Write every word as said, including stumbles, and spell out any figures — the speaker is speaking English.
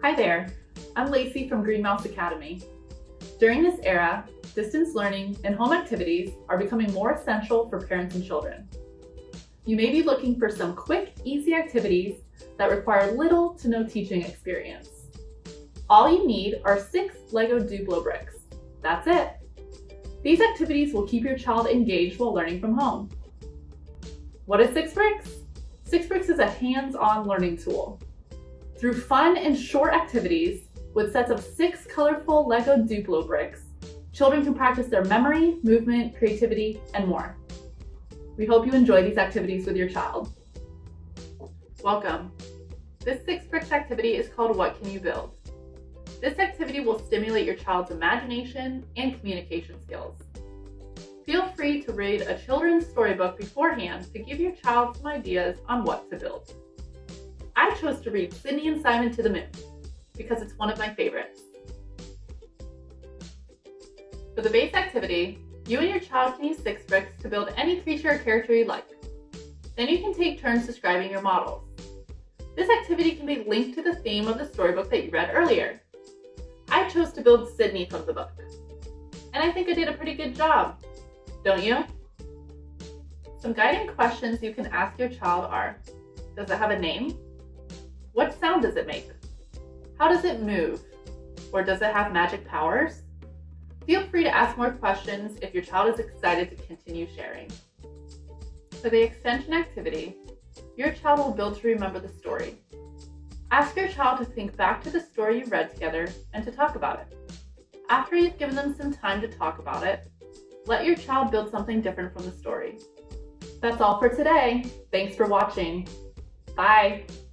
Hi there, I'm Lacey from Green Mouse Academy. During this era, distance learning and home activities are becoming more essential for parents and children. You may be looking for some quick, easy activities that require little to no teaching experience. All you need are six Lego Duplo bricks. That's it. These activities will keep your child engaged while learning from home. What is Six Bricks? Six Bricks is a hands-on learning tool. Through fun and short activities, with sets of six colorful Lego Duplo bricks, children can practice their memory, movement, creativity, and more. We hope you enjoy these activities with your child. Welcome. This Six Bricks activity is called What Can You Build? This activity will stimulate your child's imagination and communication skills. Feel free to read a children's storybook beforehand to give your child some ideas on what to build. I chose to read Sydney and Simon to the Moon because it's one of my favorites. For the base activity, you and your child can use Six Bricks to build any creature or character you like. Then you can take turns describing your models. This activity can be linked to the theme of the storybook that you read earlier. I chose to build Sydney from the book, and I think I did a pretty good job, don't you? Some guiding questions you can ask your child are, does it have a name? What sound does it make? How does it move? Or does it have magic powers? Feel free to ask more questions if your child is excited to continue sharing. For the extension activity, your child will build to remember the story. Ask your child to think back to the story you read together and to talk about it. After you've given them some time to talk about it, let your child build something different from the story. That's all for today. Thanks for watching. Bye.